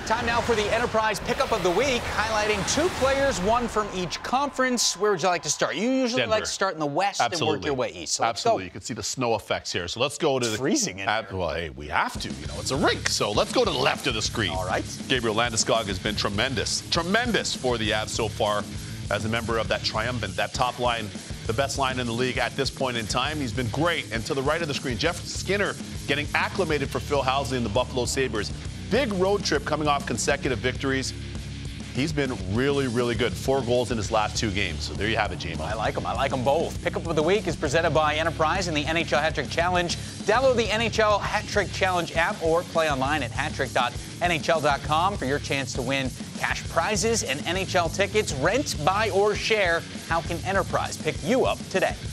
Time now for the Enterprise Pickup of the Week, highlighting two players, one from each conference. Where would you like to start? You usually like to start in the West and work your way east. So Absolutely. You can see the snow effects here. So let's go to the freezing in here. Well, hey, we have to. You know, it's a rink. So let's go to the left of the screen. All right. Gabriel Landeskog has been tremendous for the Avs so far as a member of that triumvirate, that top line, the best line in the league at this point in time. He's been great. And to the right of the screen, Jeff Skinner getting acclimated for Phil Housley and the Buffalo Sabres. Big road trip coming off consecutive victories. He's been really, really good. 4 goals in his last 2 games. So there you have it, Jamie. I like them. I like them both. Pickup of the Week is presented by Enterprise and the NHL Hat Trick Challenge. Download the NHL Hat Trick Challenge app or play online at hattrick.nhl.com for your chance to win cash prizes and NHL tickets. Rent, buy, or share. How can Enterprise pick you up today?